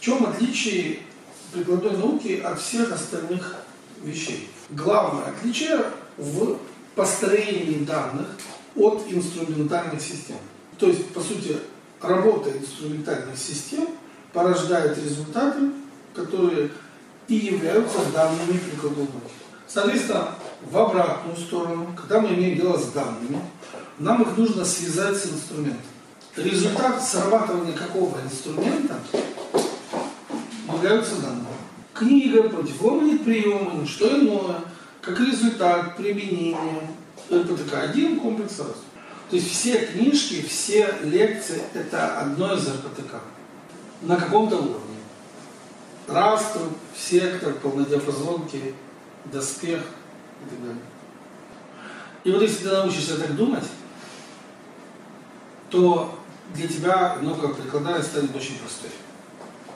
чем отличие прикладной науки от всех остальных вещей? Главное отличие в построении данных от инструментальных систем. То есть, по сути, работа инструментальных систем порождает результаты, которые и являются данными прикладной науки. Соответственно, в обратную сторону, когда мы имеем дело с данными, нам их нужно связать с инструментом. Результат срабатывания какого инструмента являются данными. Книга, противомагнит приемы, что иное, как результат применения РПТК. Один комплекс раз. То есть все книжки, все лекции – это одно из РПТК. На каком-то уровне. Растр, сектор, полнодиапазонки, доспех и так далее. И вот если ты научишься так думать, то для тебя наука прикладная станет очень простой.